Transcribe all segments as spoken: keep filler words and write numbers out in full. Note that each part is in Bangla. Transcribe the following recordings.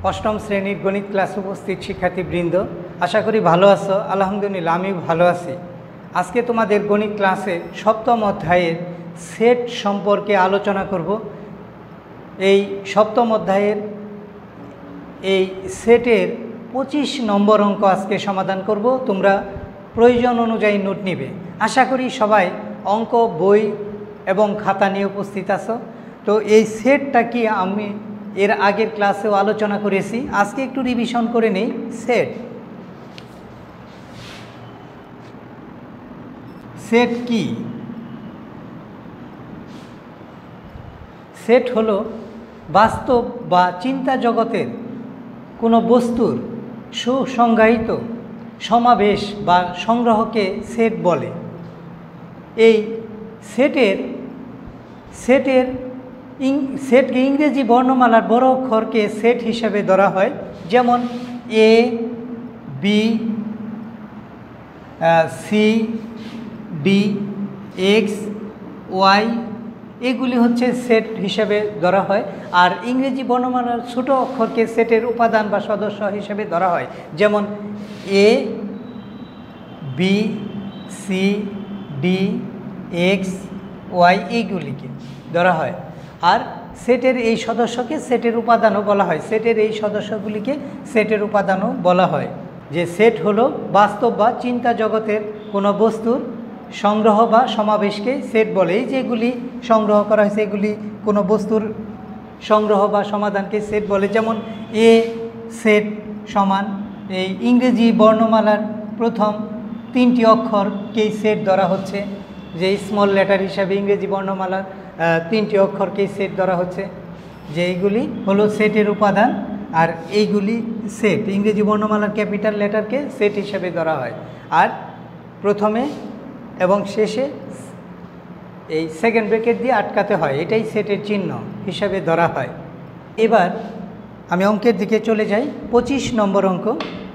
অষ্টম শ্রেণীর গণিত ক্লাসে উপস্থিত শিক্ষার্থীবৃন্দ, আশা করি ভালো আছো। আলহামদুলিল্লাহ আমি ভালো আছি। আজকে তোমাদের গণিত ক্লাসে সপ্তম অধ্যায়ের সেট সম্পর্কে আলোচনা করব। এই সপ্তম অধ্যায়ের এই সেটের পঁচিশ নম্বর অঙ্ক আজকে সমাধান করব। তোমরা প্রয়োজন অনুযায়ী নোট নিবে। আশা করি সবাই অঙ্ক বই এবং খাতা নিয়ে উপস্থিত আছো। তো এই সেটটা কি আমি এর আগের ক্লাসেও আলোচনা করেছি, আজকে একটু রিভিশন করে নেই। সেট সেট কি? সেট হলো বাস্তব বা চিন্তা জগতের কোনো বস্তুর সুসংজ্ঞায়িত সমাবেশ বা সংগ্রহকে সেট বলে। এই সেটের সেটের ইং সেটকে ইংরেজি বর্ণমালার বড় অক্ষরকে সেট হিসেবে ধরা হয়, যেমন A, B, C, D, X, Y, এগুলি হচ্ছে সেট হিসেবে ধরা হয়। আর ইংরেজি বর্ণমালার ছোট অক্ষরকে সেটের উপাদান বা সদস্য হিসেবে ধরা হয়, যেমন A, B, C, D, X, Y, এইগুলিকে ধরা হয়। আর সেটের এই সদস্যকে সেটের উপাদানও বলা হয়। সেটের এই সদস্যগুলিকে সেটের উপাদানও বলা হয়। যে সেট হলো বাস্তব বা চিন্তা জগতের কোনো বস্তুর সংগ্রহ বা সমাবেশকে সেট বলে। এই যেগুলি সংগ্রহ করা হয়েছে এগুলি কোনো বস্তুর সংগ্রহ বা সমাধানকে সেট বলে। যেমন এ সেট সমান এই ইংরেজি বর্ণমালার প্রথম তিনটি অক্ষরকেই সেট ধরা হচ্ছে, যে স্মল লেটার হিসাবে ইংরেজি বর্ণমালার তিনটি অক্ষরকেই সেট ধরা হচ্ছে, যে এইগুলি হলো সেটের উপাদান। আর এইগুলি সেট ইংরেজি বর্ণমালার ক্যাপিটাল লেটারকে সেট হিসাবে ধরা হয়। আর প্রথমে এবং শেষে এই সেকেন্ড ব্র্যাকেট দিয়ে আটকাতে হয়, এটাই সেটের চিহ্ন হিসাবে ধরা হয়। এবার আমি অঙ্কের দিকে চলে যাই। পঁচিশ নম্বর অঙ্ক।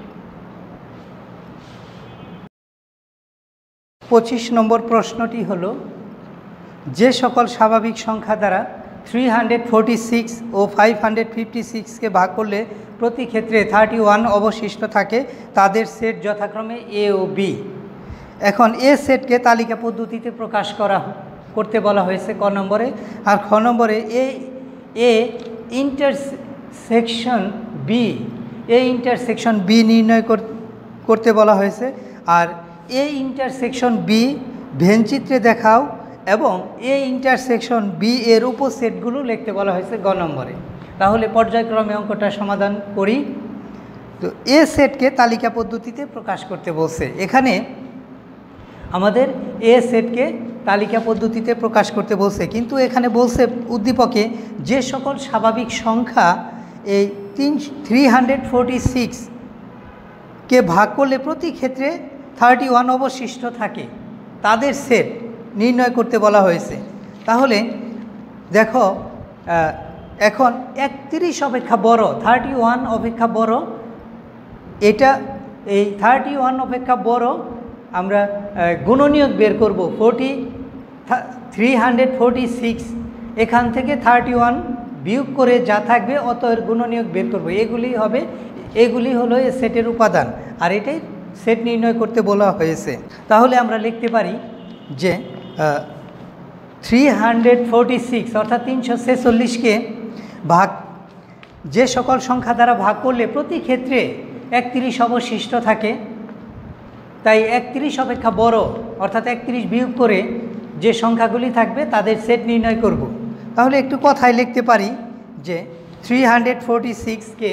পঁচিশ নম্বর প্রশ্নটি হলো, যে সকল স্বাভাবিক সংখ্যা দ্বারা থ্রি হান্ড্রেড ফোরটি সিক্স ও ফাইভ হান্ড্রেড ফিফটি সিক্সকে ভাগ করলে প্রতি ক্ষেত্রে থার্টি ওয়ান অবশিষ্ট থাকে, তাদের সেট যথাক্রমে এ ও বি। এখন এ সেটকে তালিকা পদ্ধতিতে প্রকাশ করা করতে বলা হয়েছে ক নম্বরে। আর খ নম্বরে A A intersection B A intersection B নির্ণয় করতে বলা হয়েছে। আর এ ইন্টারসেকশন বি ভেনচিত্রে দেখাও এবং এ ইন্টারসেকশন বি এর উপসেটগুলো লিখতে বলা হয়েছে গ নম্বরে। তাহলে পর্যায়ক্রমে অঙ্কটা সমাধান করি। তো এ সেটকে তালিকা পদ্ধতিতে প্রকাশ করতে বলছে। এখানে আমাদের এ সেটকে তালিকা পদ্ধতিতে প্রকাশ করতে বলছে, কিন্তু এখানে বলছে উদ্দীপকে যে সকল স্বাভাবিক সংখ্যা এই তিন থ্রি হান্ড্রেড ফোরটি সিক্সকে ভাগ করলে প্রতি ক্ষেত্রে থার্টি ওয়ান অবশিষ্ট থাকে, তাদের সেট নির্ণয় করতে বলা হয়েছে। তাহলে দেখো, এখন একত্রিশ অপেক্ষা বড়, থার্টি ওয়ান অপেক্ষা বড়, এটা এই থার্টি ওয়ান অপেক্ষা বড় আমরা গুণনীয়ক বের করব। Forty three hundred forty six এখান থেকে থার্টি ওয়ান বিয়োগ করে যা থাকবে অত এর গুণনীয়ক বের করব। এগুলি হবে এগুলি হলো এই সেটের উপাদান, আর এটাই সেট নির্ণয় করতে বলা হয়েছে। তাহলে আমরা লিখতে পারি যে থ্রি হান্ড্রেড ফোরটি সিক্স অর্থাৎ তিনশো ছেচল্লিশকে ভাগ যে সকল সংখ্যা দ্বারা ভাগ করলে প্রতি ক্ষেত্রে একত্রিশ অবশিষ্ট থাকে, তাই একত্রিশ অপেক্ষা বড় অর্থাৎ একত্রিশ বিয়োগ করে যে সংখ্যাগুলি থাকবে তাদের সেট নির্ণয় করব। তাহলে একটু কথায় লিখতে পারি যে থ্রি হান্ড্রেড ফোরটি সিক্সকে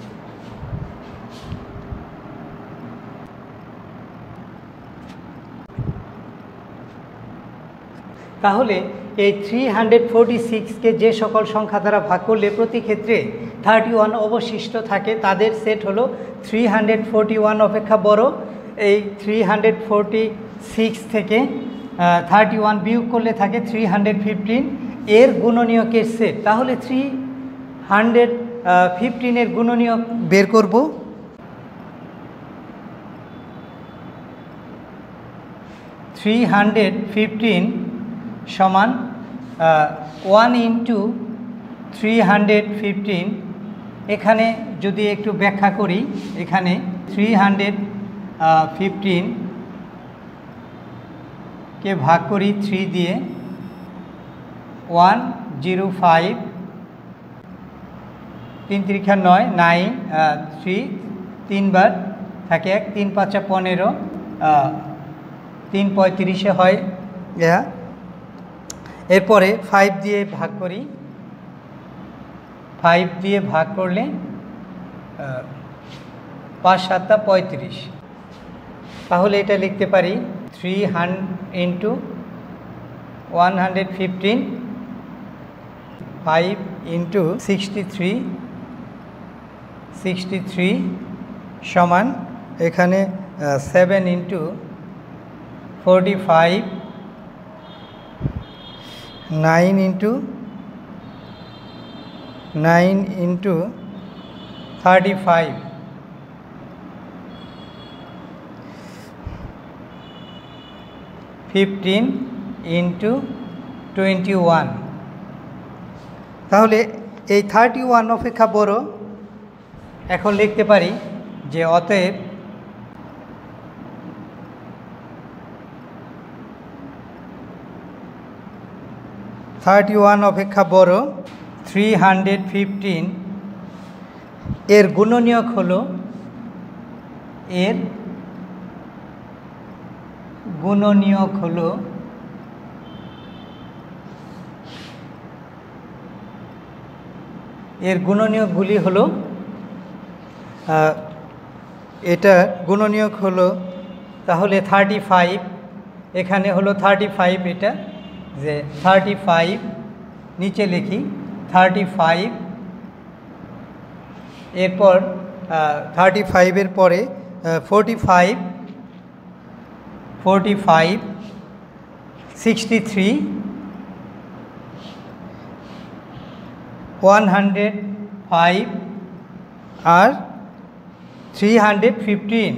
তাহলে এই থ্রি হান্ড্রেড ফোরটি সিক্সকে যে সকল সংখ্যা দ্বারা ভাগ করলে প্রতি ক্ষেত্রে থার্টি ওয়ান অবশিষ্ট থাকে, তাদের সেট হলো থ্রি হান্ড্রেড ফোরটি ওয়ান অপেক্ষা বড়। এই থ্রি হান্ড্রেড ফোরটি সিক্স থেকে থার্টি ওয়ান বিয়োগ করলে থাকে থ্রি হান্ড্রেড ফিফটিন, এর গুণনীয়কের সেট। তাহলে থ্রি হান্ড্রেড ফিফটিনের গুণনীয়ক বের করব। থ্রি হান্ড্রেড ফিফটিন সমান one into three hundred fifteen এখানে যদি একটু ব্যাখ্যা করি, এখানে থ্রি হান্ড্রেড ফিফটিন কে ভাগ করি থ্রি দিয়ে, ওয়ান জিরো ফাইভ, তিন তিরিখা নয়, নাইন, থ্রি তিনবার থাকে এক, তিন পাঁচা পনেরো, তিন পঁয়ত্রিশে হয়। এরপরে ফাইভ দিয়ে ভাগ করি, ফাইভ দিয়ে ভাগ করলে পাঁচ সাতটা পঁয়ত্রিশ। তাহলে এটা লিখতে পারি three hundred into one hundred fifteen, five into sixty three, sixty three সমান এখানে seven into forty five, nine into nine into thirty five, fifteen into twenty one. তাহলে এই থার্টি ওয়ান অপেক্ষা বড়। এখন লিখতে পারি যে অতএব থার্টি ওয়ান অপেক্ষা বড়। থ্রি হান্ড্রেড ফিফটিন এর গুণনীয়ক হলো, এর গুণনীয়ক হলো এর গুণনীয়কগুলি হলো, এটা গুণনীয়ক হলো তাহলে থার্টি ফাইভ, এখানে হলো থার্টি ফাইভ, এটা যে থার্টি ফাইভ, নিচে লিখি থার্টি ফাইভ, এরপর থার্টি ফাইভের পরে forty five, forty five, sixty three, one hundred five আর থ্রি হান্ড্রেড ফিফটিন,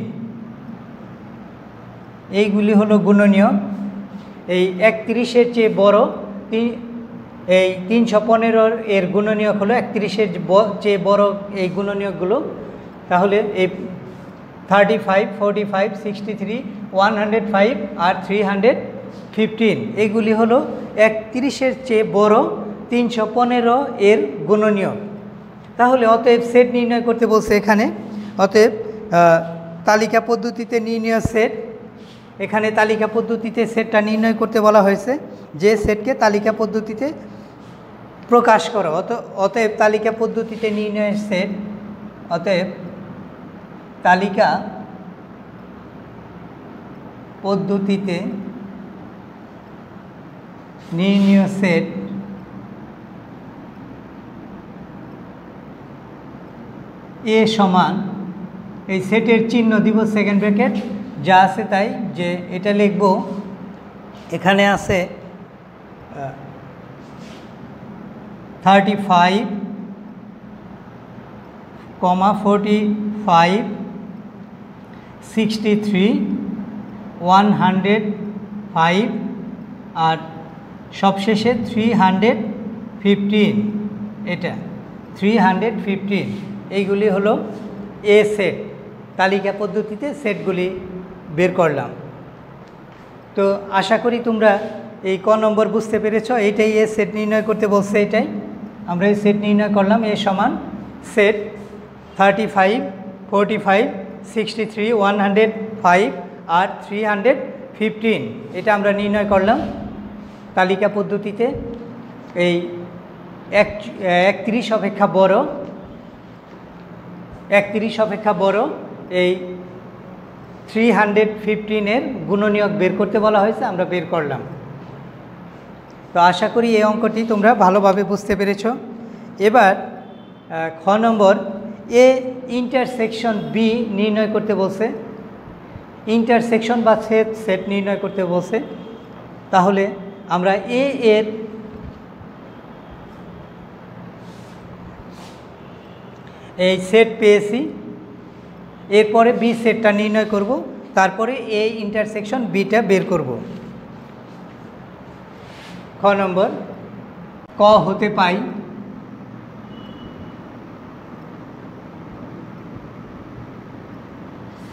এইগুলি হলো গুণনীয়ক। এই একত্রিশের চেয়ে বড়, এই তিনশো পনেরোর এর গুণনীয়ক হলো একত্রিশের চেয়ে বড় এই গুণনীয়কগুলো। তাহলে এই thirty five, forty five, sixty three, one hundred five আর থ্রি হান্ড্রেড ফিফটিন, এইগুলি হলো একত্রিশের চেয়ে বড় তিনশো পনেরো এর গুণনীয়ক। তাহলে অতএব সেট নির্ণয় করতে বলছে এখানে। অতএব তালিকা পদ্ধতিতে নির্ণয় সেট, এখানে তালিকা পদ্ধতিতে সেটটা নির্ণয় করতে বলা হয়েছে, যে সেটকে তালিকা পদ্ধতিতে প্রকাশ করো। অত অতএব তালিকা পদ্ধতিতে নির্ণয়ের সেট, অতএব তালিকা পদ্ধতিতে নির্ণয় সেট এ সমান, এই সেটের চিহ্ন দিব সেকেন্ড ব্র্যাকেট, যা আছে তাই, যে এটা লিখব, এখানে আছে thirty five comma forty five, sixty three, one hundred five আর সবশেষে থ্রি হান্ড্রেড ফিফটিন, এটা থ্রি হান্ড্রেড ফিফটিন, এইগুলি হলো এ সেট। তালিকা পদ্ধতিতে সেটগুলি বের করলাম। তো আশা করি তোমরা এই ক নম্বর বুঝতে পেরেছ। এইটাই এ সেট নির্ণয় করতে বলছে, এটাই আমরা এই সেট নির্ণয় করলাম। এ সমান set thirty five, forty five, sixty three, one hundred five আর থ্রি হান্ড্রেড ফিফটিন, এটা আমরা নির্ণয় করলাম তালিকা পদ্ধতিতে। এই এক একত্রিশ অপেক্ষা বড়, একত্রিশ অপেক্ষা বড় এই থ্রি হান্ড্রেড ফিফটিনের গুণনীয়ক বের করতে বলা হয়েছে, আমরা বের করলাম। তো আশা করি এই অঙ্কটি তোমরা ভালোভাবে বুঝতে পেরেছ। এবার খ নম্বর, এ ইন্টারসেকশন বি নির্ণয় করতে বলছে। ইন্টারসেকশন বা সেট সেট নির্ণয় করতে বলছে। তাহলে আমরা এ এর এই সেট পেয়েছি, এরপরে বি সেটটা নির্ণয় করব, তারপরে এ ইন্টারসেকশন বিটা বের করব। খ নম্বর, ক হতে পাই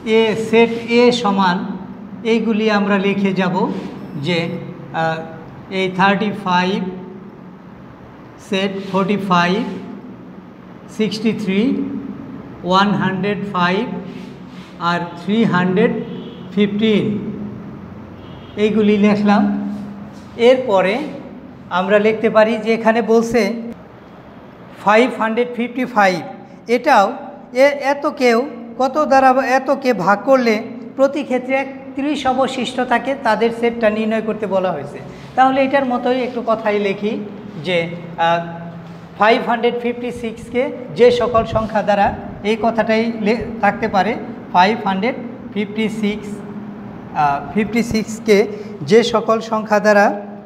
এ সেট এ সমান এইগুলি আমরা লিখে যাব যে এই thirty five set forty five sixty three one hundred five আর থ্রি হান্ড্রেড ফিফটিন এইগুলি লিখলাম। এরপরে আমরা লিখতে পারি যে এখানে বলছে ফাইভ হান্ড্রেড ফিফটি ফাইভ, এটাও এত কেউ কত দ্বারা এতকে ভাগ করলে প্রতি ক্ষেত্রে একত্রিশ অবশিষ্ট থাকে, তাদের সেটটা নির্ণয় করতে বলা হয়েছে। তাহলে এটার মতোই একটু কথাই লিখি যে ফাইভ হান্ড্রেড ফিফটি সিক্সকে যে সকল সংখ্যা দ্বারা, এই কথাটাই থাকতে পারে, five hundred fifty six fifty সিক্সকে যে সকল সংখ্যা দ্বারা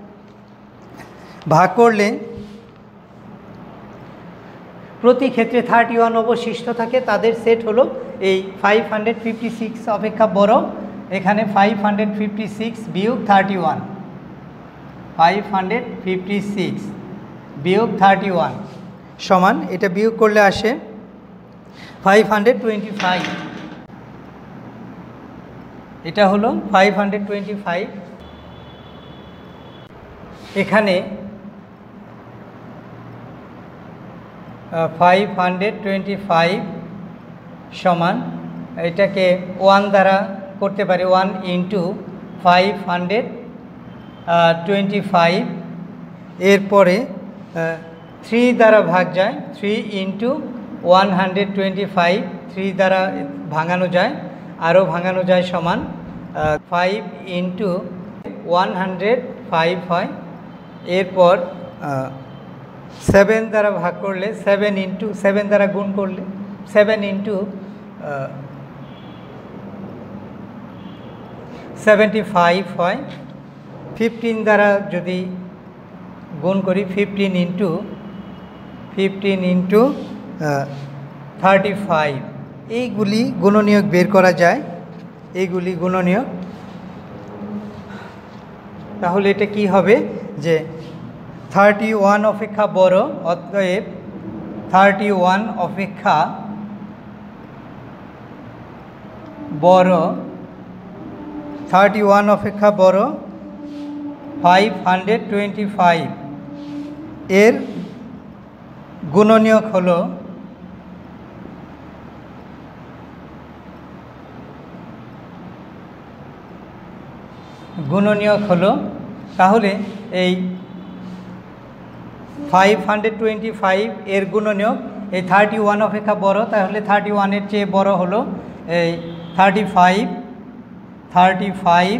ভাগ করলে প্রতি ক্ষেত্রে থার্টি ওয়ান অবশিষ্ট থাকে, তাদের সেট হলো এই ফাইভ হান্ড্রেড ফিফটি সিক্স অপেক্ষা বড়। এখানে ফাইভ হান্ড্রেড ফিফটি সিক্স বিয়োগ thirty one, five hundred fifty six বিয়োগ থার্টি ওয়ান সমান, এটা বিয়োগ করলে আসে ফাইভ হান্ড্রেড টোয়েন্টি ফাইভ। এটা হলো ফাইভ হান্ড্রেড টোয়েন্টি ফাইভ। এখানে ফাইভ হান্ড্রেড টোয়েন্টি ফাইভ সমান, এটাকে ওয়ান দ্বারা করতে পারি, one into five hundred twenty five. এরপরে থ্রি দ্বারা ভাগ যায়, three into one hundred twenty five, three দ্বারা ভাঙানো যায়, আরও ভাঙানো যায় সমান five into one hundred five হয়। এরপর সেভেন দ্বারা ভাগ করলে, সেভেন ইন্টু সেভেন দ্বারা গুণ করলে সেভেন ইন্টু সেভেন্টি ফাইভ হয়। ফিফটিন দ্বারা যদি গুণ করি, fifteen into fifteen into thirty five, এইগুলি গুণনীয়ক বের করা যায়, এইগুলি গুণনীয়ক। তাহলে এটা কি হবে যে থার্টি ওয়ান অপেক্ষা বড়, অতএব থার্টি ওয়ান অপেক্ষা বড়, থার্টি ওয়ান অপেক্ষা বড় ফাইভ হান্ড্রেড টোয়েন্টি ফাইভ, এর গুণনীয়ক হলো গুণনীয়ক হলো তাহলে এই ফাইভ হান্ড্রেড টোয়েন্টি ফাইভ এর গুণনীয়ক এই থার্টি ওয়ান অপেক্ষা বড়, তাহলে থার্টি ওয়ানের চেয়ে বড় হলো এই থার্টি ফাইভ থার্টি ফাইভ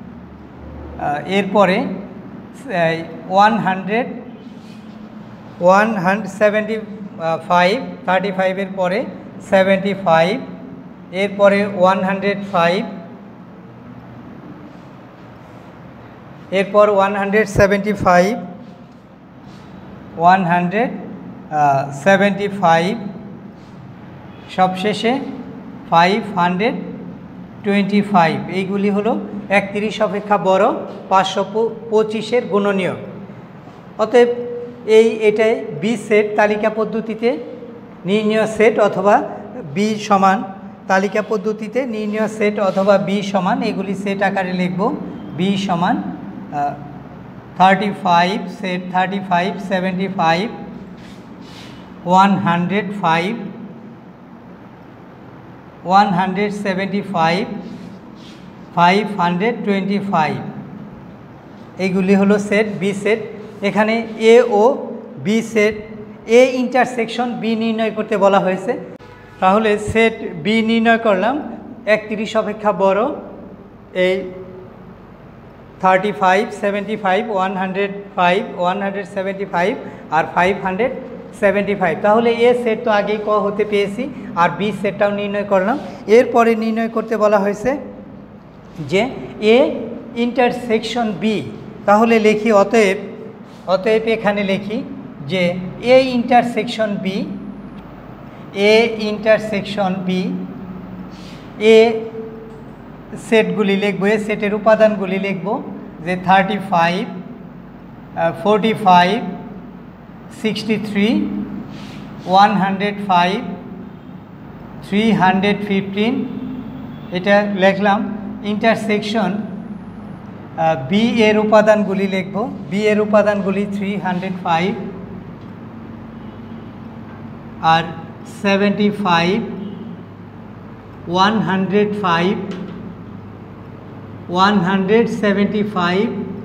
এরপরে one hundred one hundred seventy five, thirty ফাইভের পরে সেভেন্টি ফাইভ, এরপরে ওয়ান হান্ড্রেড ফাইভ, এরপর one hundred seventy five, one hundred seventy five, সবশেষে ফাইভ হান্ড্রেড টোয়েন্টি ফাইভ। এইগুলি হলো একত্রিশ অপেক্ষা বড় পাঁচশো পঁচিশের গুণনীয়ক। অতএব এই এটাই বি সেট তালিকা পদ্ধতিতে নির্ণয় সেট অথবা বি সমান তালিকা পদ্ধতিতে নির্ণয় সেট অথবা বি সমান, এগুলি সেট আকারে লিখব। বি সমান thirty five set thirty five seventy five one hundred five one hundred seventy five five hundred twenty five, এইগুলি হলো সেট বি সেট। এখানে এ ও B set, A intersection B নির্ণয় করতে বলা হয়েছে। তাহলে সেট বি নির্ণয় করলাম, একত্রিশ অপেক্ষা বড় এই thirty five seventy five one hundred five one hundred seventy five আর ফাইভ হান্ড্রেড সেভেন্টি ফাইভ। তাহলে এ সেট তো আগেই ক হতে পেয়েছি, আর বি সেটটাও নির্ণয় করলাম। এরপরে নির্ণয় করতে বলা হয়েছে যে এ ইন্টারসেকশন বি। তাহলে লিখি অতএব অতএব এখানে লিখি যে A intersection B, A intersection B, A সেটগুলি লিখব, এ সেটের উপাদানগুলি লিখব যে thirty five forty five sixty three one hundred five three hundred fifteen এটা লিখলাম। ইন্টারসেকশন বি এর উপাদানগুলি লিখব। বি এর উপাদানগুলি থ্রি হান্ড্রেড ফাইভ আর seventy five, one hundred five, one hundred seventy five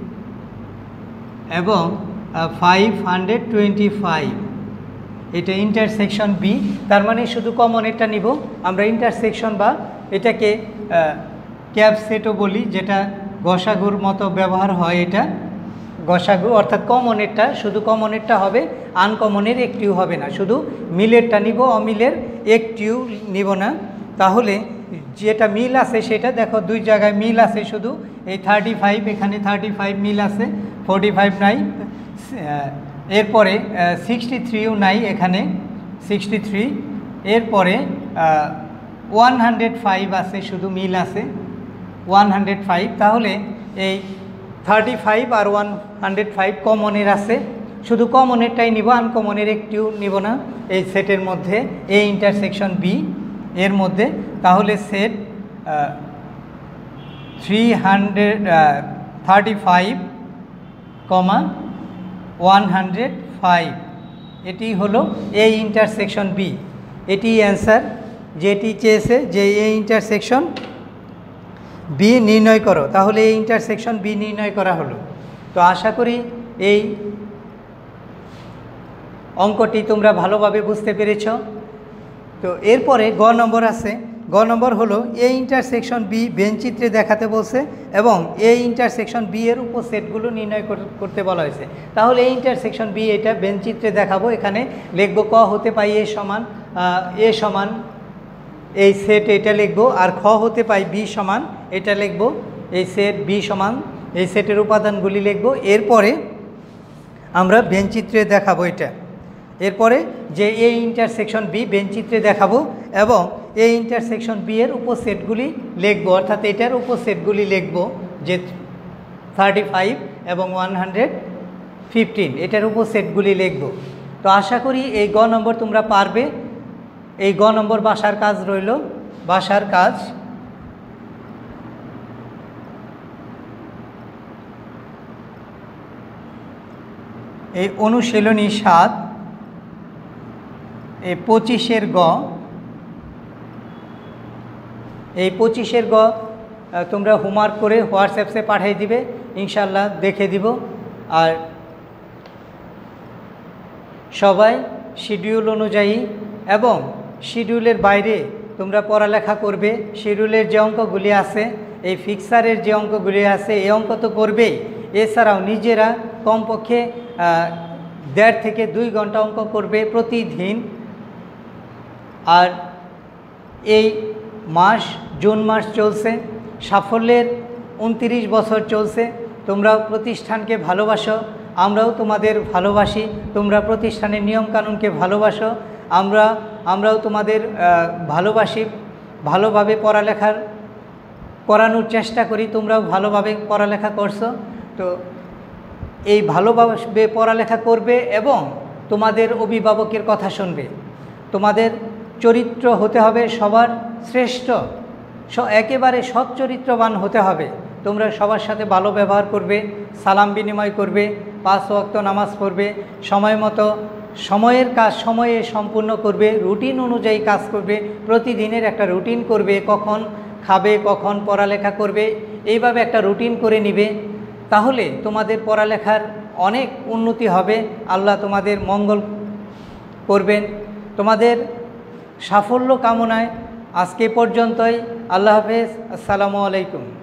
এবং ফাইভ হান্ড্রেড টোয়েন্টি ফাইভ। এটা ইন্টারসেকশন বি। তার মানে শুধু কমন এটা নিব আমরা ইন্টারসেকশন, বা এটাকে ক্যাপ সেটও বলি, যেটা গসাগুর মতো ব্যবহার হয়। এটা গসাগু অর্থাৎ কমনেরটা, শুধু কমনেরটা হবে, আনকমনের একটিও হবে না। শুধু মিলেরটা নিব, অমিলের একটিও নিব না। তাহলে যেটা মিল আছে সেটা দেখো, দুই জায়গায় মিল আছে শুধু। এই থার্টি ফাইভ, এখানে থার্টি ফাইভ মিল আছে, ফোরটি ফাইভ নাই। এরপরে সিক্সটি থ্রিও নাই, এখানে সিক্সটি থ্রি। এরপরে ওয়ান হান্ড্রেড ফাইভ আছে, শুধু মিল আছে ওয়ান হান্ড্রেড ফাইভ। তাহলে এই থার্টি ফাইভ আর ওয়ান হান্ড্রেড ফাইভ কমনের আছে, শুধু কমনেরটাই নিব, আনকমনের একটিও নিব না এই সেটের মধ্যে, এই ইন্টারসেকশন বি এর মধ্যে। তাহলে set three hundred thirty five comma one hundred five, এটি হলো এই ইন্টারসেকশন বি। এটি অ্যান্সার যেটি চেয়েছে যে এই ইন্টারসেকশন বি নির্ণয় করো। তাহলে এই ইন্টারসেকশন বি নির্ণয় করা হলো। তো আশা করি এই অঙ্কটি তোমরা ভালোভাবে বুঝতে পেরেছ। তো এরপরে গ নম্বর আছে। গ নম্বর হলো এই ইন্টারসেকশন বি বেঞ্চিত্রে দেখাতে বলছে এবং এই ইন্টারসেকশন বি এর উপসেটগুলো নির্ণয় করতে বলা হয়েছে। তাহলে এই ইন্টারসেকশন বি এটা বেঞ্চিত্রে দেখাবো। এখানে লিখব ক হতে পাই এ সমান এ সমান এই সেট, এটা লিখব। আর খ হতে পাই বি সমান, এটা লিখব। এই সেট বি সমান, এই সেটের উপাদানগুলি লিখব। এরপরে আমরা বেঞ্চিত্রে দেখাবো এটা। এরপরে যে এই ইন্টারসেকশন বি বেঞ্চিত্রে দেখাবো এবং এই ইন্টারসেকশন বি এর উপসেটগুলি লিখব, অর্থাৎ এটার উপসেটগুলি লিখব, যে থার্টি ফাইভ এবং ওয়ান হান্ড্রেড ফিফটিন, এটার উপসেটগুলি লিখব। তো আশা করি এই গ নম্বর তোমরা পারবে। এই গ নম্বর বাসার কাজ রইল, বাসার কাজ। এই অনুশীলনী সাত, এই পঁচিশের গ, এই পঁচিশের গ তোমরা হোমওয়ার্ক করে হোয়াটসঅ্যাপে পাঠিয়ে দিবে, ইনশাল্লাহ দেখে দিব। আর সবাই শিডিউল অনুযায়ী এবং শিডিউলের বাইরে তোমরা পড়ালেখা করবে। শিডিউলের যে অঙ্কগুলি আছে, এই ফিক্সারের যে অঙ্কগুলি আছে, এই অঙ্ক তো করবেই। এছাড়াও নিজেরা কমপক্ষে দেড় থেকে দুই ঘন্টা অঙ্ক করবে প্রতিদিন। আর এই মাস জুন মাস চলছে, সাফল্যের উনত্রিশ বছর চলছে। তোমরা প্রতিষ্ঠানকে ভালোবাসো, আমরাও তোমাদের ভালোবাসি। তোমরা প্রতিষ্ঠানের নিয়মকানুনকে ভালোবাসো, আমরা আমরাও তোমাদের ভালোবাসি। ভালোভাবে পড়ালেখার করানোর চেষ্টা করি, তোমরাও ভালোভাবে পড়ালেখা করছো। তো এই ভালোভাবে পড়ালেখা করবে এবং তোমাদের অভিভাবকের কথা শুনবে। তোমাদের চরিত্র হতে হবে সবার শ্রেষ্ঠ, একেবারে সৎ চরিত্রবান হতে হবে। তোমরা সবার সাথে ভালো ব্যবহার করবে, সালাম বিনিময় করবে, পাঁচ ওয়াক্ত নামাজ পড়বে, সময় মতো সময়ের কাজ সময়ে সম্পূর্ণ করবে, রুটিন অনুযায়ী কাজ করবে, প্রতিদিনের একটা রুটিন করবে, কখন খাবে, কখন পড়ালেখা করবে, এইভাবে একটা রুটিন করে নিবে। তাহলে তোমাদের পড়ালেখার অনেক উন্নতি হবে। আল্লাহ তোমাদের মঙ্গল করবেন। তোমাদের সাফল্য কামনায় আজকে পর্যন্তই। আল্লাহ হাফেজ। আসসালামু আলাইকুম।